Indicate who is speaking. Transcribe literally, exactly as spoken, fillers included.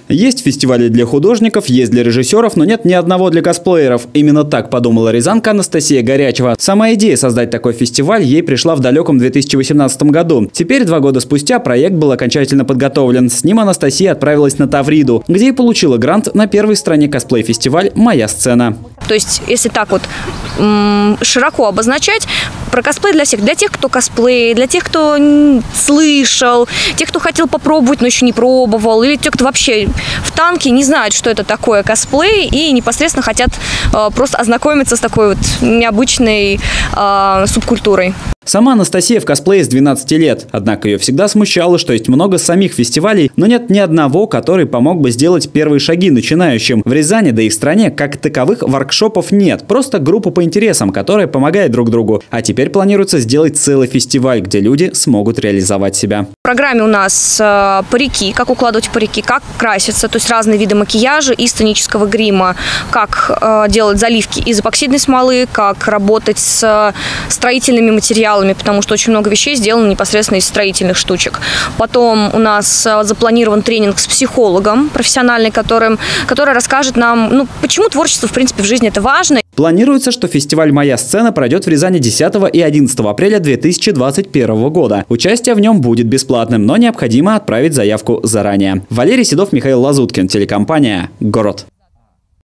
Speaker 1: Есть фестивали для художников, есть для режиссеров, но нет ни одного для косплееров. Именно так подумала рязанка Анастасия Горячева. Сама идея создать такой фестиваль ей пришла в далеком две тысячи восемнадцатом году. Теперь, два года спустя, проект был окончательно подготовлен. С ним Анастасия отправилась на Тавриду, где и получила грант на первой в стране косплей-фестиваль «Моя сцена».
Speaker 2: То есть, если так вот широко обозначать, про косплей для всех. Для тех, кто косплей, для тех, кто слышал, тех, кто хотел попробовать, но еще не пробовал, или тех, кто вообще в танке не знает, что это такое косплей, и непосредственно хотят э, просто ознакомиться с такой вот необычной э, субкультурой.
Speaker 1: Сама Анастасия в косплее с двенадцати лет. Однако ее всегда смущало, что есть много самих фестивалей, но нет ни одного, который помог бы сделать первые шаги начинающим. В Рязани, да и в стране, как таковых воркшопов нет. Просто группа по интересам, которая помогает друг другу. А теперь планируется сделать целый фестиваль, где люди смогут реализовать себя.
Speaker 2: В программе у нас э, парики, как укладывать парики, как краситься, то есть разные виды макияжа и сценического грима, как э, делать заливки из эпоксидной смолы, как работать с строительными материалами, потому что очень много вещей сделано непосредственно из строительных штучек. Потом у нас запланирован тренинг с психологом профессиональный, которым, который расскажет нам, ну, почему творчество, в принципе, в жизни это важно.
Speaker 1: Планируется, что фестиваль «Моя сцена» пройдет в Рязани десятого и одиннадцатого апреля две тысячи двадцать первого года. Участие в нем будет бесплатным, но необходимо отправить заявку заранее. Валерий Седов, Михаил Лазуткин, телекомпания «Город».